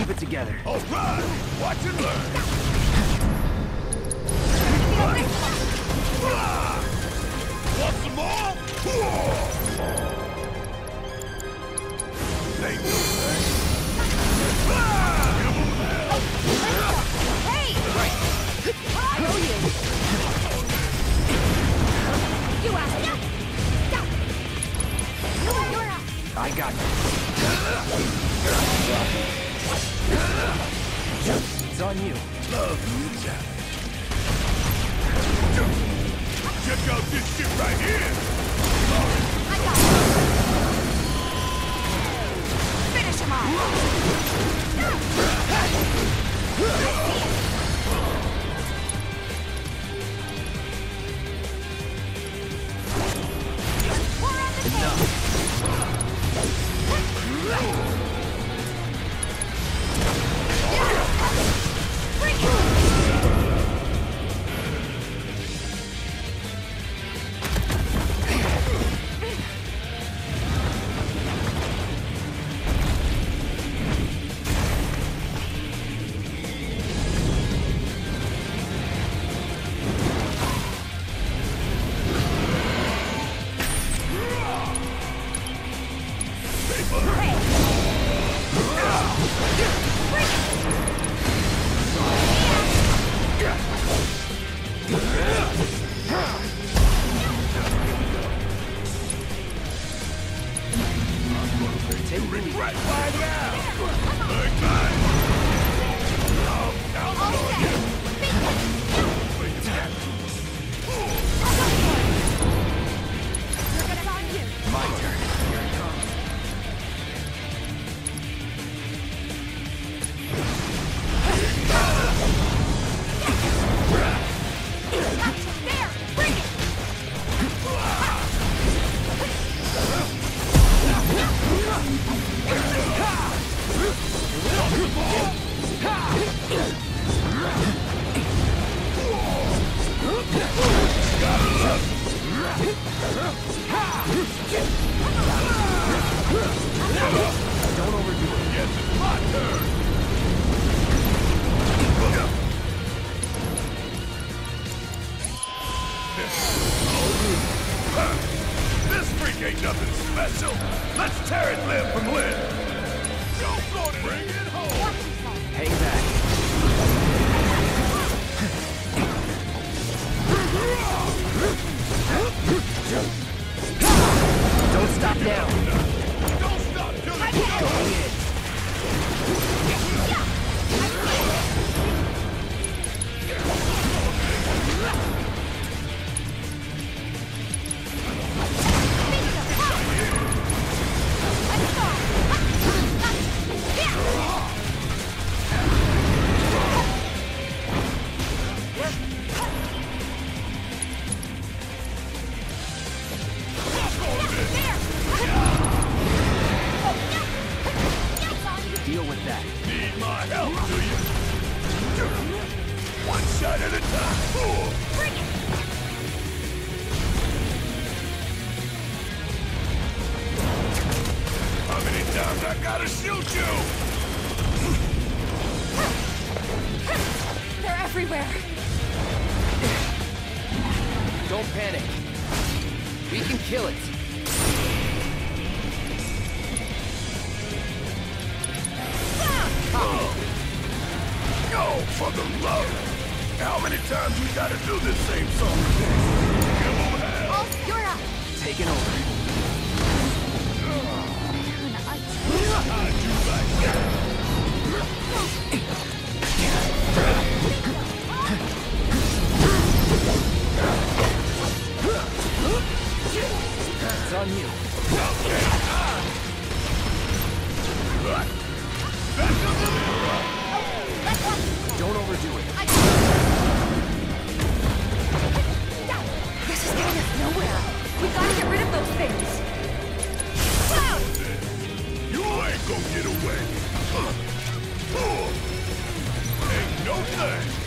keep it together. All right, watch and learn. Want some more? Ain't no thing. Hey! I know you! You asked me! Stop! You're up! I got you. It's on you. Love you, Jack. Check out this shit right here! I got it! Finish him off! Pour on the tape! Bring it! Don't overdo it. Yes, it's my turn! This freak ain't nothing special! Let's tear it limb from limb! Go, Floyd, bring it home! Hang back. Don't stop now. Don't stop till it's Going in. Deal with that. Need my help, do you? One shot at a time. Bring it! How many times I gotta shoot you? They're everywhere! Don't panic. We can kill it. Go for the love! How many times we gotta do this same song? Give 'em hell! Oh, you're up! Taking over. How'd you like that? It's on you. Don't overdo it. This is getting us nowhere. We gotta get rid of those things. You ain't gonna get away. Ain't no thing.